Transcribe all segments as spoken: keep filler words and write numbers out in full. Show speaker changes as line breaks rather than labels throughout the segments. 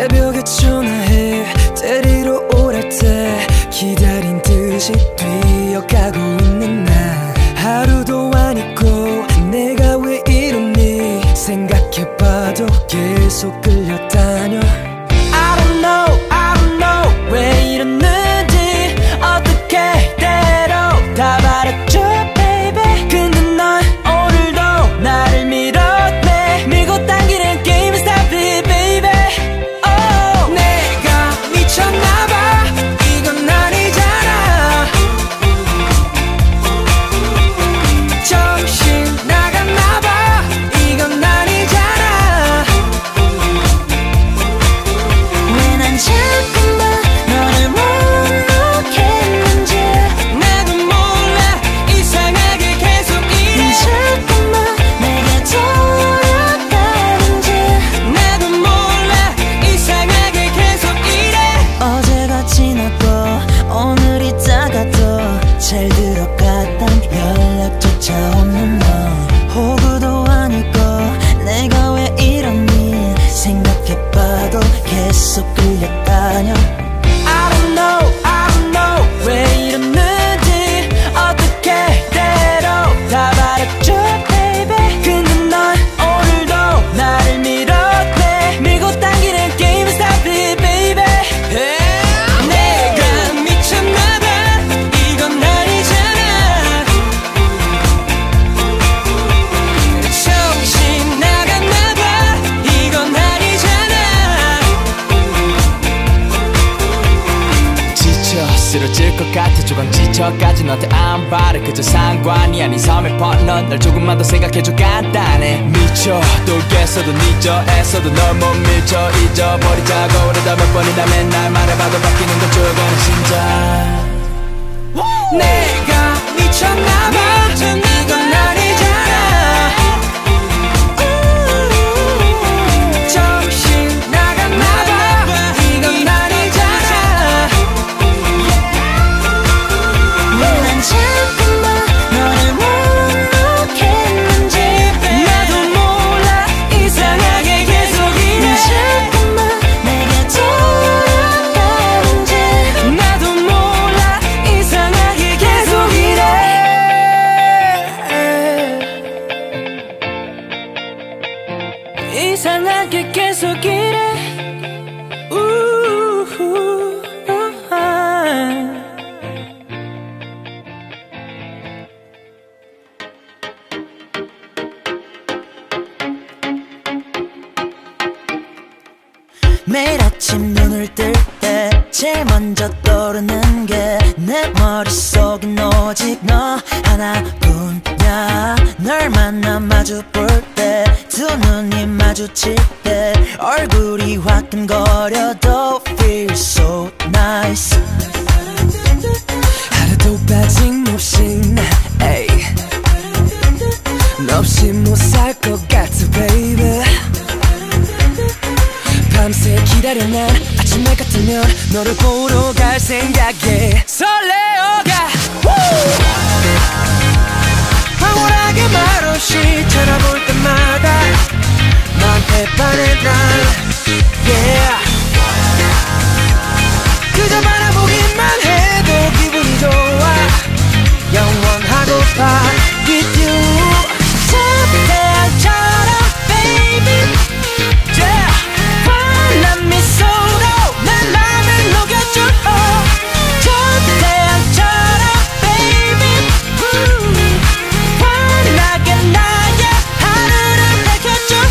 새벽에 전화해 데리러 오랄 때 기다린 듯이 뛰어가고 있는 나 하루도 안 잊고 내가 왜 이러니 생각해봐도 계속 끌려다녀 I don't know, I don't know 왜 이러는지 어떻게 때로 다 말했죠 baby 근데 넌 오늘도 나를 밀어내 밀고 당기는 게임 stop it baby oh 내가 미쳤나봐 이건 아니잖아 정신 나갔나봐 이건 아니잖아
왜 난 자꾸만 너를 못 놓겠는지
나도 몰라 이상하게 계속 이래
자꾸만 내게 돌아가는지
나도 몰라 이상하게 계속 이래
어제가 지났고 오늘이 다가도 잘 들어갔단 연락조차 없는 너 호구도 아니고 내가 왜 이러니 생각해봐도 계속 끌려다녀
I don't know, I don't know 왜 이러는지 어떻게 때로 다 말했죠 baby 근데 넌 오늘도 나를 밀어내 밀고 당기는 게임 stop it baby 내가 미쳤나봐 이건 아니잖아 정신 나갔나봐 이건 아니잖아
지쳐 쓰러질 것 같아 조금 지쳐까지 너한테 안 바래 그저 상관이 아닌 삶의 partner 널 조금만 더 생각해줘 간단해 미쳐 돌겠어도 늦어 애써도 널 못 미쳐 잊어버리자고 그러다 몇 번이나 맨날 말해봐도 바뀌는 건 죽어가는 심장
내가 미쳤나봐 이건 아니잖아 정신 나갔나봐 이건 아니잖아
왜 난 자꾸만 너를 못 놓겠는지
나도 몰라 이상하게 계속 이래
자꾸만 내게 돌아가는지
나도 몰라 이상하게 계속 이래 이상하게 계속 이래 우후, 우하.
매일 아침 눈을 뜰 때 제일 먼저 떠오르는 게 내 머릿속엔 오직 너 하나뿐이야 널 만나 마주 볼 때 두 눈이 마주칠 때 얼굴이 화끈거려도 feel so nice
하루도 빠짐없이 나 에이 너 없이 못 살 것 같아 baby 밤새 기다려 난 아침에 같으면 너를 보러 갈 생각에 설레어가 황홀하게 말없이 쳐다볼 때마다 너한테 반해 난 yeah 그저 바라보기만 해도 기분이 좋아 영원하고파 with you
태양처럼 baby
yeah
환한 미소로 내 맘을 녹여줘 저 태양처럼 baby 환하게 나의 하루를 밝혀줘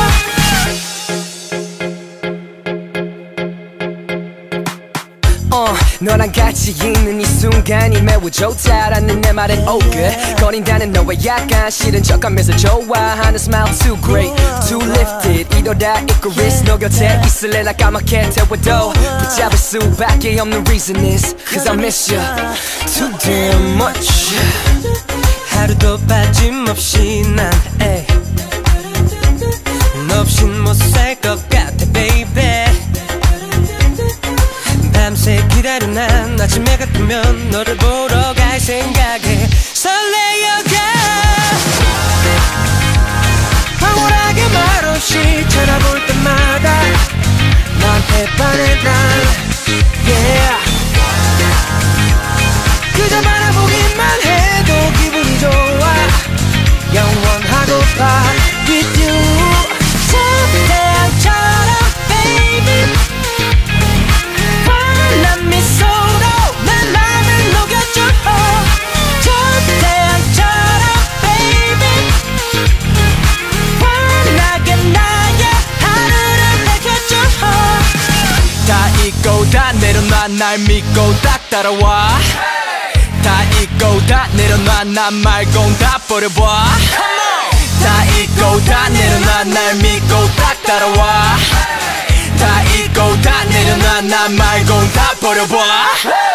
어, 너랑 같이 있는 이 순간이 매우 좋다라는 내 말엔 oh good 거린다는 너와 약간 싫은 척하면서 좋아하는 smile too great too lifted 이러다 이끌리스 너 곁에 있을래 나 까맣게 태워도 붙잡을 수밖에 없는 reason is cause I miss you too damn much 하루도 빠짐없이 난 에이 너 없인 못 살 것 같아 baby 밤새 기다려 난 아침에 같으면 너를 보러 갈 생각에 설레어가 황홀하게 말없이 쳐다볼 때마다 난
싶어 with you 태양처럼 baby 환한 미소로 내 맘을 녹여줘 저 태양처럼 baby 환하게 나의 하루를 밝혀줘
다 잊고 다 내려놔 날 믿고 딱 따라와 다 잊고 다 내려놔 난 말고 다 버려봐 다 잊고 다 내려놔 날 믿고 딱 따라와 다 잊고 다 내려놔 난 말고 다 버려봐